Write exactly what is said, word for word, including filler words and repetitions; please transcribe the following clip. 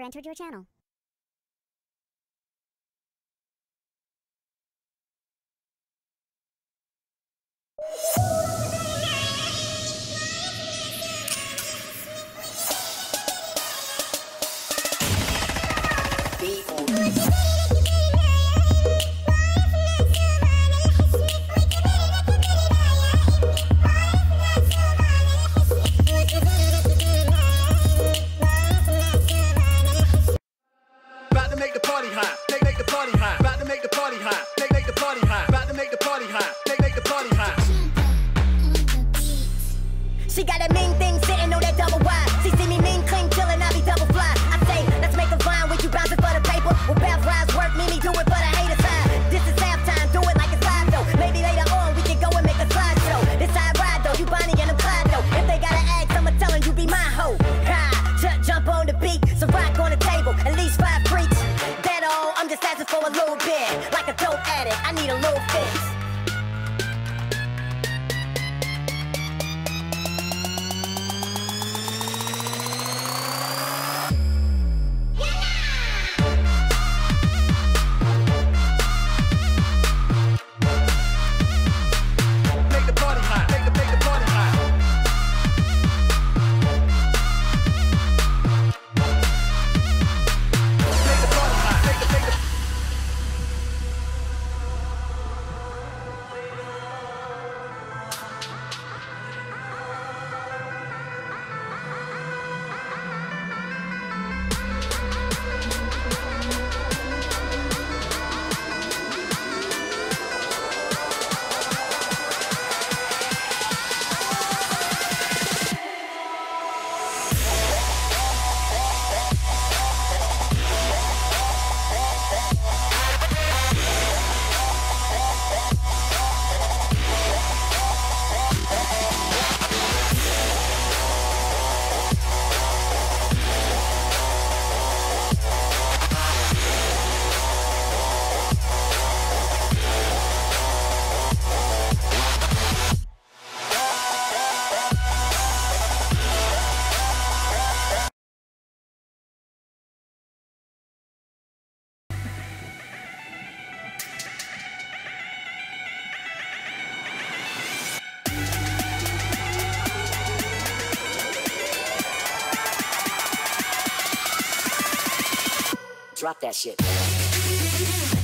entered your channel. She got a mean thing sitting on that double wide. She see me mean, clean, chillin', I be double fly. I say, let's make a vine with you bouncing for the paper. With bad flies work, me, me do it for the hater side. This is halftime, do it like it's live though. Maybe later on we can go and make a slideshow. This how I ride though, you Bonnie and I'm Clyde though. If they gotta ask, I'ma tell 'em you be my hoe. Ha, j- jump on the beat, so rock on the table, at least five freaks. That all, I'm just asking for a little bit. Like a dope addict, I need a little fix. Drop that shit.